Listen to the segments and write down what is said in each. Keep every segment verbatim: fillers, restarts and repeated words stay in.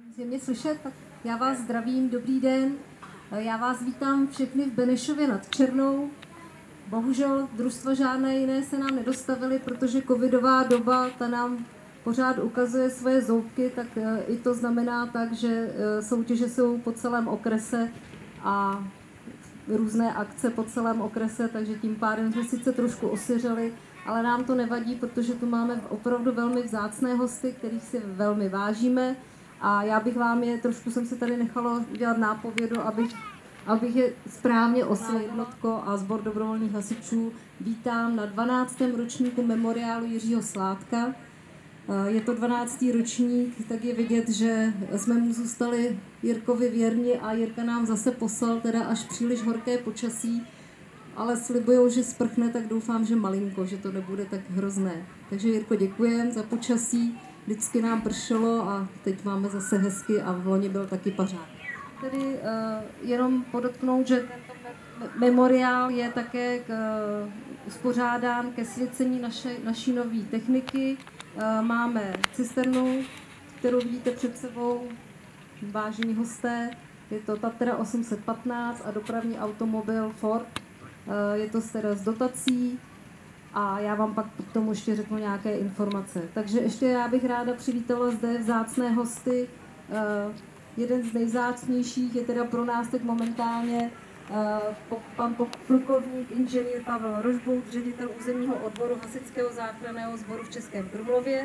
Je mě slyšet? Tak já vás zdravím, dobrý den. Já vás vítám všechny v Benešově nad Černou. Bohužel družstva žádné jiné se nám nedostavily, protože covidová doba ta nám pořád ukazuje svoje zoubky, tak i to znamená tak, že soutěže jsou po celém okrese a různé akce po celém okrese, takže tím pádem jsme sice trošku osiřeli, ale nám to nevadí, protože tu máme opravdu velmi vzácné hosty, kterých si velmi vážíme. A já bych vám je, trošku jsem se tady nechala udělat nápovědu, abych, abych je správně oslovila jednotko a sbor dobrovolných hasičů vítám na dvanáctém ročníku memoriálu Jiřího Sládka. Je to dvanáctý ročník, tak je vidět, že jsme mu zůstali Jirkovi věrni a Jirka nám zase poslal teda až příliš horké počasí, ale slibujou, že sprchne, tak doufám, že malinko, že to nebude tak hrozné. Takže Jirko, děkujem za počasí. Vždycky nám pršelo a teď máme zase hezky a v loni byl taky pařák. Tedy uh, jenom podotknout, že tento me- memoriál je také k, uh, uspořádán ke svěcení naše, naší nové techniky. Uh, máme cisternu, kterou vidíte před sebou, vážení hosté. Je to Tatra osm set patnáct a dopravní automobil Ford. Uh, je to teda s dotací. A já vám pak k tomu ještě řeknu nějaké informace. Takže ještě já bych ráda přivítala zde vzácné hosty. Uh, jeden z nejvzácnějších je teda pro nás teď momentálně uh, pan plukovník inženýr Pavel Rožbout, ředitel územního odboru Hasičského záchranného sboru v Českém Krumlově.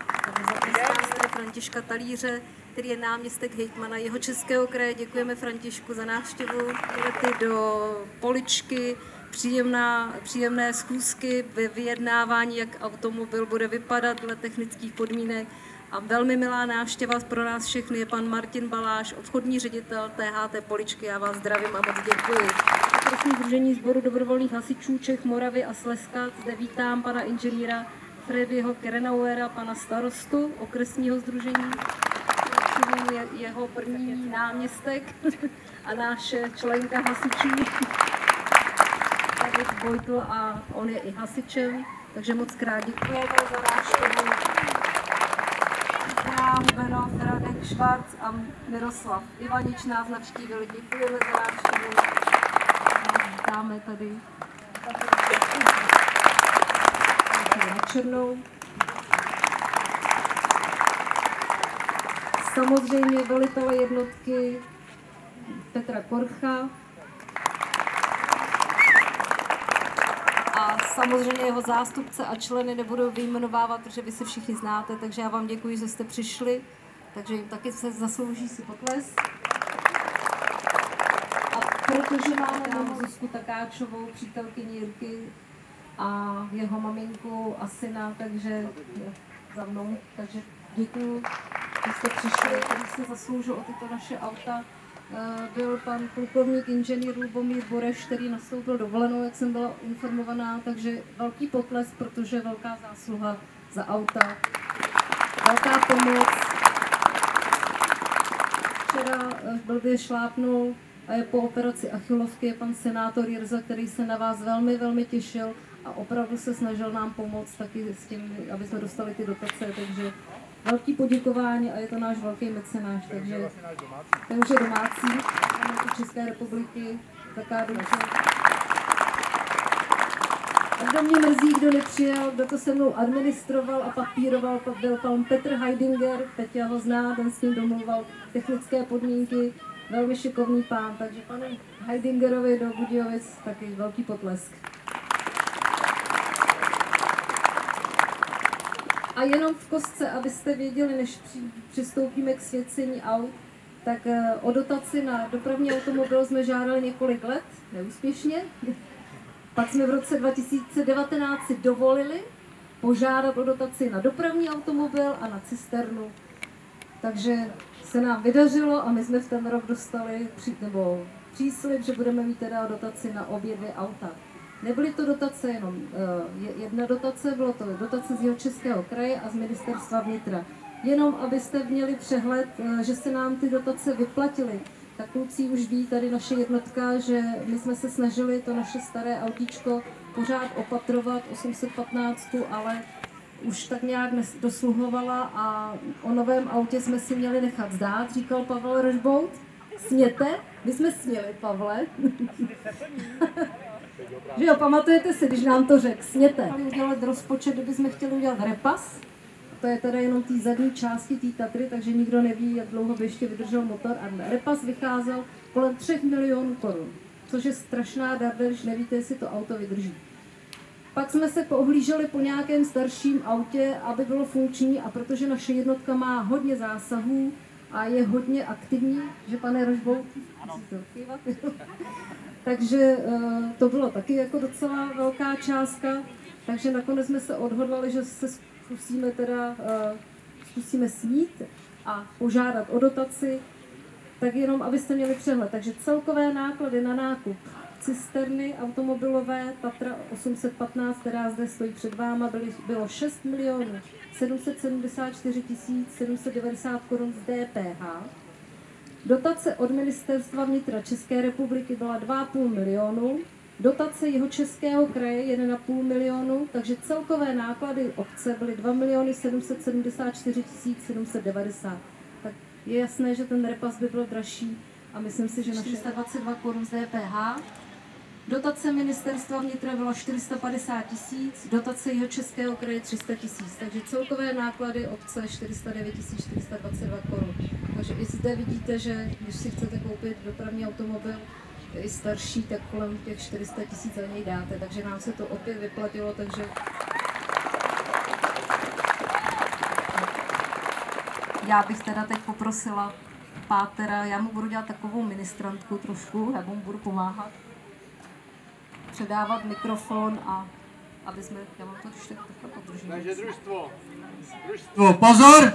Za Františka Talíře, který je náměstek hejtmana Jihočeského kraje. Děkujeme Františku za návštěvu. Lety do Poličky. Příjemná, příjemné schůzky ve vyjednávání, jak automobil bude vypadat dle technických podmínek. A velmi milá návštěva pro nás všechny je pan Martin Baláš, obchodní ředitel T H T Poličky. Já vás zdravím a moc děkuji. Okresní sdružení sboru dobrovolných hasičů Čech, Moravy a Slezska. Zde vítám pana inženýra Freddyho Kerenauera, pana starostu okresního sdružení. Je jeho první náměstek a naše členka hasičů. Vojtl a on je i hasičem, takže moc krát děkujeme za návštěvu. Já, Benov, Radek Švarc a Miroslav Ivanič nás navštívili. Děkujeme za návštěvu. Vítáme tady na Černou. Samozřejmě velitele jednotky Petra Korcha. A samozřejmě jeho zástupce a členy nebudu vyjmenovávat, protože vy se všichni znáte, takže já vám děkuji, že jste přišli, takže jim taky se zaslouží si potles. A protože máme tam Zuzku Takáčovou, přítelkyni Jirky a jeho maminku a syna, takže za mnou, takže děkuji, že jste přišli, který se zasloužil o tyto naše auta. Byl pan plukovník inženýr Lubomír Boreš, který nastoupil dovolenou, jak jsem byla informovaná, takže velký potlesk, protože velká zásluha za auta, velká pomoc. Včera blbě šlápnul a je po operaci achilovky je pan senátor Jirza, který se na vás velmi, velmi těšil a opravdu se snažil nám pomoct taky s tím, aby jsme dostali ty dotace, takže velký poděkování a je to náš velký mecenáš, takže ten už je domácí, máme tu České republiky, taká dobře. A kdo mě mrzí, kdo nepřijel, kdo to se mnou administroval a papíroval, byl pan Petr Heidinger, Peťa ho zná, ten s ním domluval technické podmínky, velmi šikovný pán, takže panu Heidingerovi do Budějovic taky velký potlesk. A jenom v kostce, abyste věděli, než přistoupíme k svěcení aut, tak o dotaci na dopravní automobil jsme žádali několik let, neúspěšně. Pak jsme v roce dva tisíce devatenáct si dovolili požádat o dotaci na dopravní automobil a na cisternu. Takže se nám vydařilo a my jsme v ten rok dostali nebo příslib, že budeme mít teda dotaci na obě dvě auta. Nebyly to dotace jenom uh, jedna dotace, bylo to dotace z Jihočeského kraje a z ministerstva vnitra. Jenom abyste měli přehled, uh, že se nám ty dotace vyplatily. Tak kluci už ví, tady naše jednotka, že my jsme se snažili to naše staré autíčko pořád opatrovat, osm set patnáct, ale už tak nějak dosluhovala a o novém autě jsme si měli nechat zdát, říkal Pavel Rožbout. Směte? My jsme směli, Pavle. Že jo, pamatujete si, když nám to řekl, směte. Chtěli udělat rozpočet, kdybychom chtěli udělat repas. To je teda jenom té zadní části té Tatry, takže nikdo neví, jak dlouho by ještě vydržel motor. A repas vycházel kolem třech milionů korun, což je strašná darda, když nevíte, jestli to auto vydrží. Pak jsme se poohlíželi po nějakém starším autě, aby bylo funkční, a protože naše jednotka má hodně zásahů a je hodně aktivní, že pane Rožbout, takže to bylo taky jako docela velká částka, takže nakonec jsme se odhodlali, že se zkusíme teda zkusíme snít a požádat o dotaci, tak jenom abyste měli přehled. Takže celkové náklady na nákup cisterny automobilové Tatra osm set patnáct, která zde stojí před váma, byly, bylo šest milionů sedm set sedmdesát čtyři tisíc sedm set devadesát korun z D P H. Dotace od Ministerstva vnitra České republiky byla dva a půl milionu. Dotace Jihočeského kraje jeden a půl milionu, takže celkové náklady obce byly dva miliony sedm set sedmdesát čtyři tisíc sedm set devadesát. Tak je jasné, že ten repas by byl dražší a myslím si, že na čtyři sta dvacet dva korun z D P H. Dotace Ministerstva vnitra byla čtyři sta padesát tisíc, dotace Jihočeského kraje tři sta tisíc, takže celkové náklady obce čtyři sta devět tisíc čtyři sta dvacet dva korun. Takže i zde vidíte, že když si chcete koupit dopravní automobil i starší, tak kolem těch čtyři sta tisíc za něj dáte, takže nám se to opět vyplatilo, takže já bych teda teď poprosila Pátera, já mu budu dělat takovou ministrantku trošku, já mu budu pomáhat, předávat mikrofon a aby jsme, já mám to ještě takhle podržím. Takže družstvo, družstvo, pozor!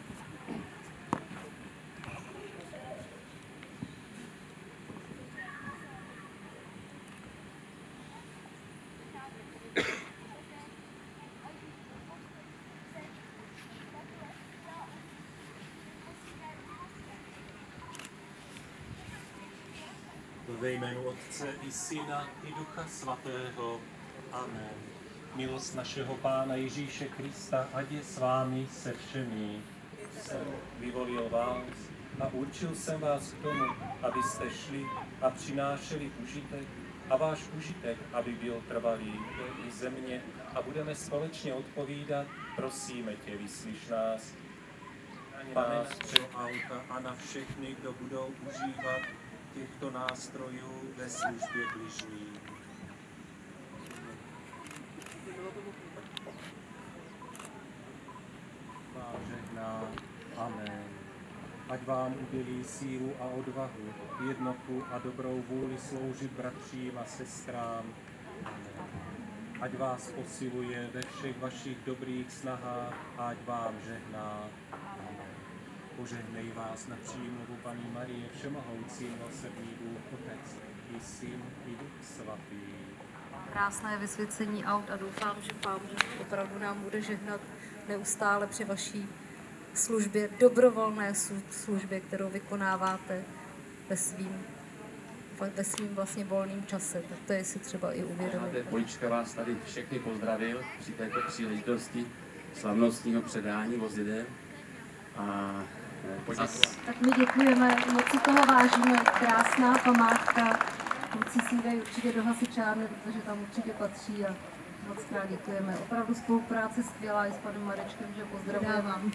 Ve jménu Otce i Syna i Ducha Svatého. Amen. Milost našeho Pána Ježíše Krista, ať je s vámi se všemi. Jsem vyvolil vás a určil jsem vás k tomu, abyste šli a přinášeli užitek, a váš užitek, aby byl trvalý i země, a budeme společně odpovídat, prosíme tě, vyslyš nás. Pás před auta a na všechny, kdo budou užívat těchto nástrojů ve službě bližní. Vám žehná. Amen. Ať vám udělí sílu a odvahu, jednotu a dobrou vůli sloužit bratřím a sestrám. Amen. Ať vás posiluje ve všech vašich dobrých snahách a ať vám žehná. Amen. Požehnej vás na přímluvu Paní Marie, všemohoucí milosrdný Bůh, Otec i Syn i Duch Svatý. Krásné vysvěcení aut a doufám, že Pán opravdu nám bude žehnat neustále při vaší službě, dobrovolné službě, kterou vykonáváte ve svým, ve svým vlastně volným čase. Tak to je si třeba i uvědomit. Polička vás tady všechny pozdravil při této příležitosti slavnostního předání vozidel. A tak my děkujeme, moc si toho vážíme, krásná památka. Kluci si dají určitě do hasičárny, protože tam určitě patří a moc krát děkujeme. Opravdu spolupráce skvělá i s panem Marečkem, že pozdravujeme.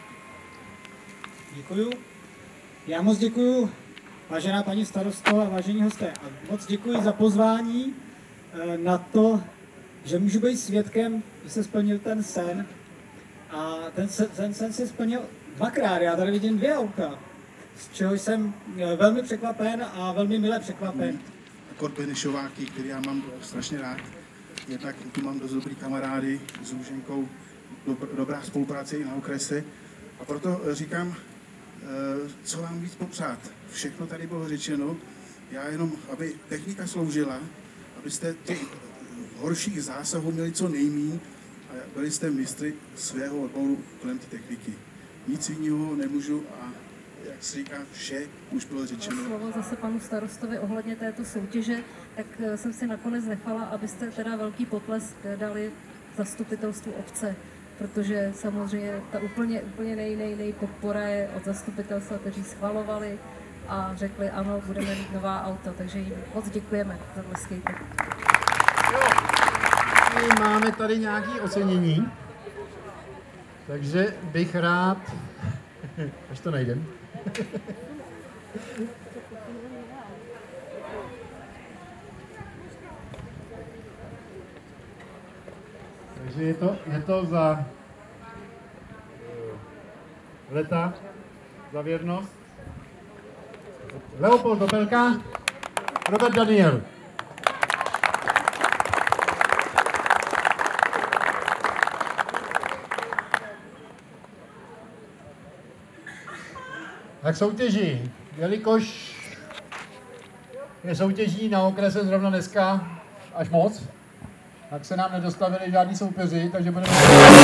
Děkuju. Já moc děkuju, vážená paní starostko a vážení hosté. A moc děkuji za pozvání na to, že můžu být svědkem, že se splnil ten sen. A ten sen, ten sen se splnil dvakrát. Já tady vidím dvě auta, z čeho jsem velmi překvapen a velmi milé překvapen. Akord Benešováky, který já mám strašně rád. Jednak tu mám dost dobrý kamarády s Růženkou, dobrá spolupráce i na okrese. A proto říkám, co vám víc popřát. Všechno tady bylo řečeno. Já jenom, aby technika sloužila, abyste těch horších zásahů měli co nejmíň a byli jste mistry svého odboru kolem té techniky. Nic jiného nemůžu a jak se říká, vše už bylo řečeno. Slovo zase panu starostovi ohledně této soutěže, tak jsem si nakonec nechala, abyste teda velký potlesk dali zastupitelstvu obce, protože samozřejmě ta úplně, úplně nej, nej, nej podpora je od zastupitelstva, kteří schvalovali a řekli ano, budeme mít nová auta, takže jim moc děkujeme za tleskejte. Máme tady nějaké ocenění, takže bych rád, až to najdem. Takže je to, je to za leta, za věrnost. Leopold Topelka, Robert Daniel. Tak soutěží, jelikož je soutěží na okrese zrovna dneska až moc, tak se nám nedostavili žádní soupeři, takže budeme...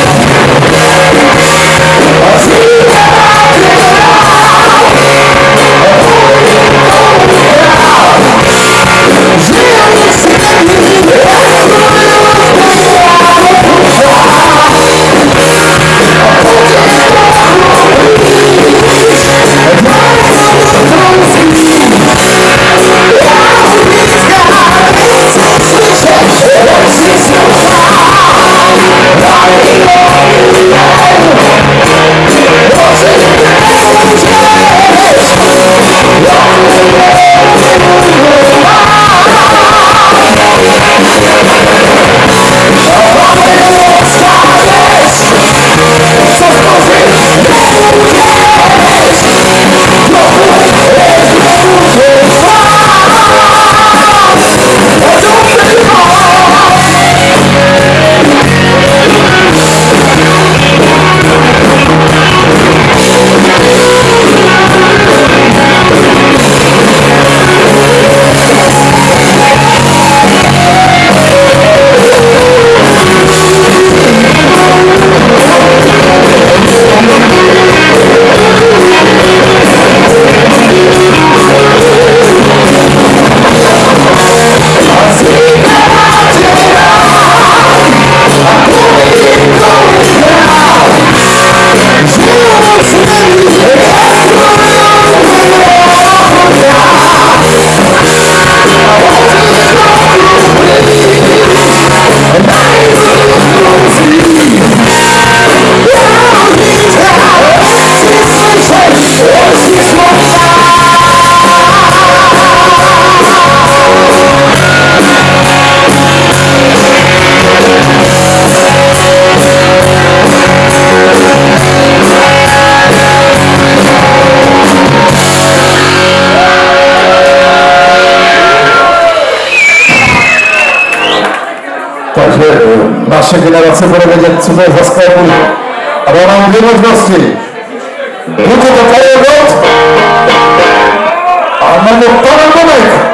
Takže naše generace bude vědět, co to je za sklepů. A dá nám dvě možnosti. Buď to tady je bod, a nebo Pavel Domek.